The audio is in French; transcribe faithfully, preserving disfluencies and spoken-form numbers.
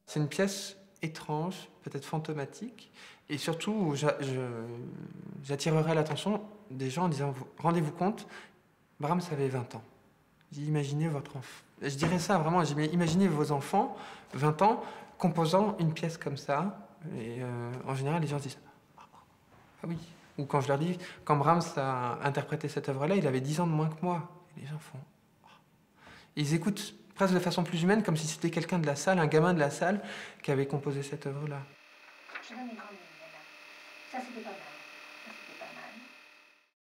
C'est une pièce étrange, peut-être fantomatique, et surtout, j'attirerai l'attention des gens en disant, rendez-vous compte, Brahms avait vingt ans. Imaginez votre enfant. Je dirais ça vraiment, imaginez vos enfants, vingt ans, composant une pièce comme ça, et euh, en général, les gens se disent, ah oui. Ou quand je leur dis, quand Brahms a interprété cette œuvre-là, il avait dix ans de moins que moi. Et les gens font, oh. Ils écoutent presque de façon plus humaine, comme si c'était quelqu'un de la salle, un gamin de la salle, qui avait composé cette œuvre-là. Je donne une grande ligne, madame. Ça, c'était pas mal.